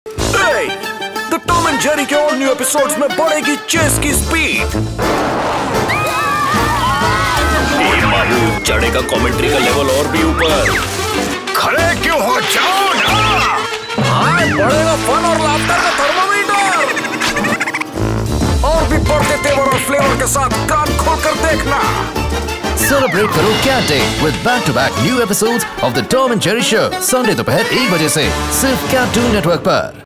The Tom and Jerry के all new episodes में बढ़ेगी चेस की स्पीड। चढ़ेगा कमेंट्री का लेवल और भी ऊपर। खड़े क्यों हो, जाओ ना। बढ़ेगा फन और लाफ्टर का थर्मोमीटर। और भी बढ़ते तेवर और फ्लेवर के साथ कान खोलकर देखना। सेलिब्रेट करो cat day with back-to-back new episodes of the Tom and Jerry Show, Sunday दोपहर 1 बजे से सिर्फ Cartoon Network पर।